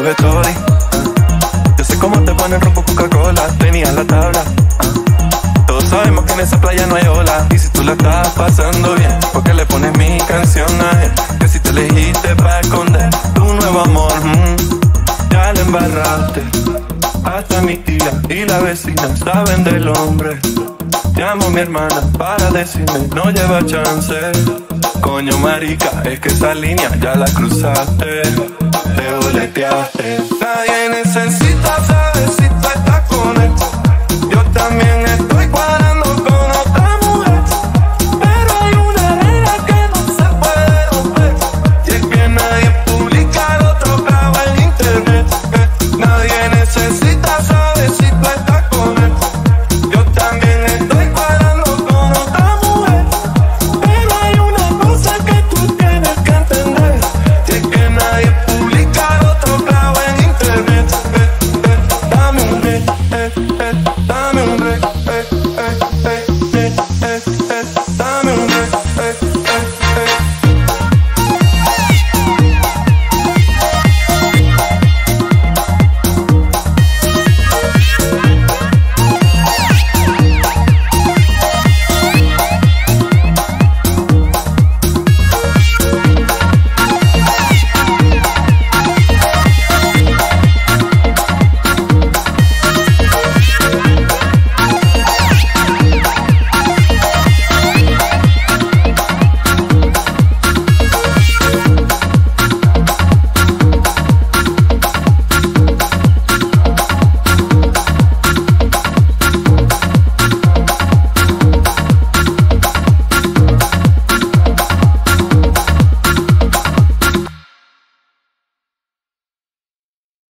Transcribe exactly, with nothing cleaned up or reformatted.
bebé Tori. Yo sé cómo te ponen rompo Coca-Cola, tenías la tabla. Todos sabemos que en esa playa no hay ola. Y si tú la estás pasando bien, ¿por qué le pones mi canción a él? Que si te elegiste para esconder tu nuevo amor, mmm, ya le embarraste. Hasta mi tía y la vecina saben del hombre. Llamo a mi hermana para decirme no lleva chance. Coño marica, es que esa línea ya la cruzaste. Te boleteaste. Nadie necesita saber si tú estás con él. Yo también